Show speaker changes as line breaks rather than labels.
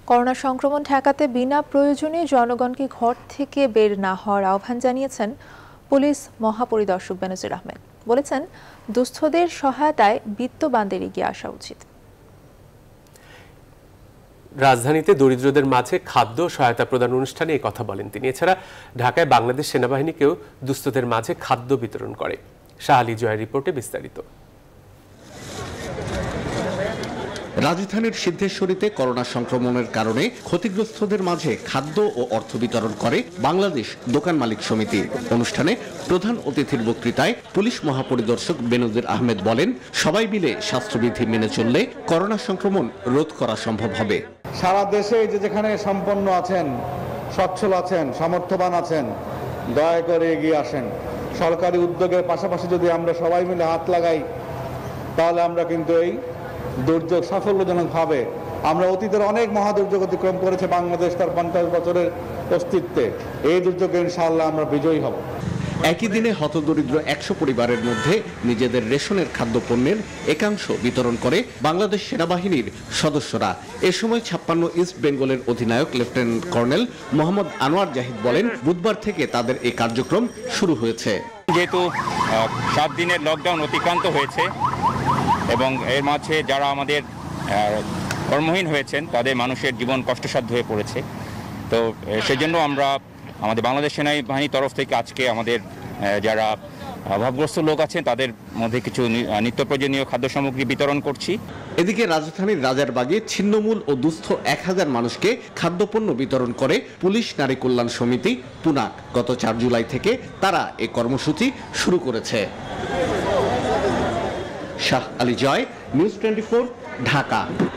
Corona সংক্রমণ ঠেকাতে বিনা প্রয়োজনে জনগণকে ঘর থেকে বের না হওয়ার আহ্বান জানিয়েছেন পুলিশ মহাপরিদর্শক বেনজির আহমেদ। বলেছেন, দুস্থদের সহায়তায় বিত্তবানদের এগিয়ে আসা উচিত।
রাজধানীতে দরিদ্রদের মাঝে খাদ্য সহায়তা প্রদান অনুষ্ঠানে এই কথা বলেন তিনি। এছাড়া ঢাকায় বাংলাদেশ সেনাবাহিনীকেও দুস্থদের মাঝে খাদ্য বিতরণ করে। শাহ আলী জয়ের রিপোর্টে বিস্তারিত।
রাজধানীর সিদ্ধেশ্বরীতে করোনা সংক্রমণের কারণে ক্ষতিগ্রস্তদের মাঝে খাদ্য ও অর্থ বিতরণ করে বাংলাদেশ দোকান মালিক সমিতি। অনুষ্ঠানে প্রধান অতিথির বক্তৃতায় পুলিশ মহাপরিদর্শক বেনজির আহমেদ বলেন, সবাই মিলে স্বাস্থ্যবিধি মেনে চললে করোনা সংক্রমণ রোধ করা সম্ভব হবে।
সারা দেশে যেখানে সম্পন্ন আছেন, সচ্ছল আছেন, সামর্থ্যবান আছেন, দয়া করে এগিয়ে আসেন। সরকারি উদ্যোগের পাশাপাশি যদি আমরা সবাই মিলে হাত লাগাই, তাহলে আমরা কিন্তু এই দুর্যোগ সাফল্যজনকভাবে, আমরা অতীতের অনেক মহাদুর্যোগ অতিক্রম করেছে বাংলাদেশ তার 50 বছরের অস্তিত্বে, এই দুর্যোগে ইনশাআল্লাহ আমরা বিজয়ী হব।
একই দিনে হতদরিদ্র 100 পরিবারের মধ্যে নিজেদের রেশনের খাদ্যপণ্যের একাংশ বিতরণ করে বাংলাদেশ সেনাবাহিনীর সদস্যরা। এ সময় 56 ইস্ট বেঙ্গলের অধিনায়ক লেফটেন্যান্ট কর্নেল মোহাম্মদ আনোয়ার জাহিদ বলেন, বুধবার থেকে তাদের এই কার্যক্রম শুরু হয়েছে।
যেহেতু 7 দিনের লকডাউন অতিক্রান্ত হয়েছে এবং এর মাঝে যারা আমাদের কর্মহীন হয়েছেন তাদের মানুষের জীবন কষ্টসাধ্য হয়ে পড়েছে, তো সেজন্য আমরা আমাদের বাংলাদেশ সেনাবাহিনীর তরফ থেকে আজকে আমাদের যারা অভাবগ্রস্ত লোক আছেন তাদের মধ্যে কিছু নিত্য প্রয়োজনীয় খাদ্য সামগ্রী বিতরণ করছি।
এদিকে রাজধানীর রাজারবাগে ছিন্নমূল ও দুস্থ 1000 মানুষকে খাদ্যপণ্য বিতরণ করে পুলিশ নারী কল্যাণ সমিতি পুনাক। গত 4 জুলাই থেকে তারা এই কর্মসূচি শুরু করেছে। শাহ আলী জয়, নিউজ 24, ঢাকা।